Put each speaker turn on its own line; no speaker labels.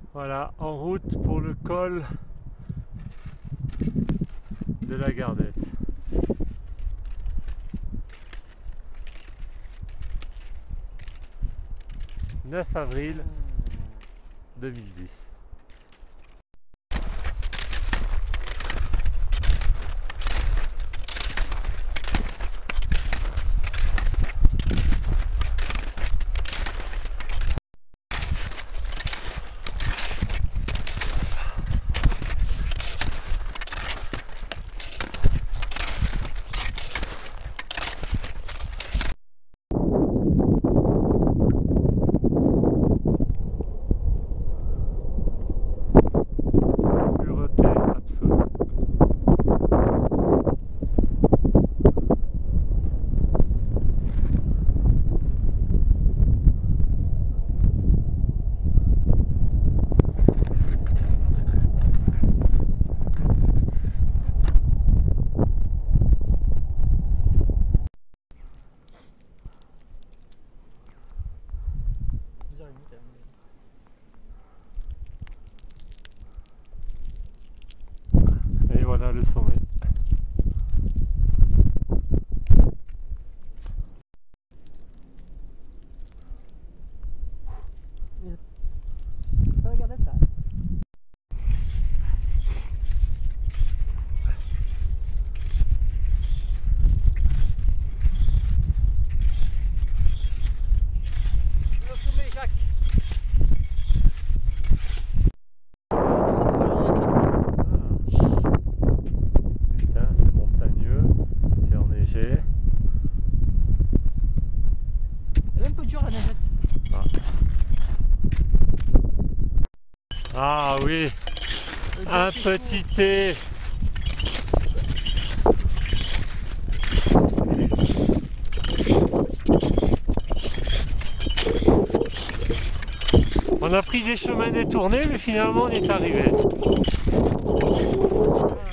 Voilà, en route pour le col de la Gardette. « 9 avril 2010 ». Et voilà le sommet.
C'est pas la Gardette ça. Le sommet, Jacques.
Putain, c'est montagneux, c'est enneigé.
Elle est un peu dure la neigette.
Ah oui, un petit thé. On a pris des chemins détournés, mais finalement on est arrivé.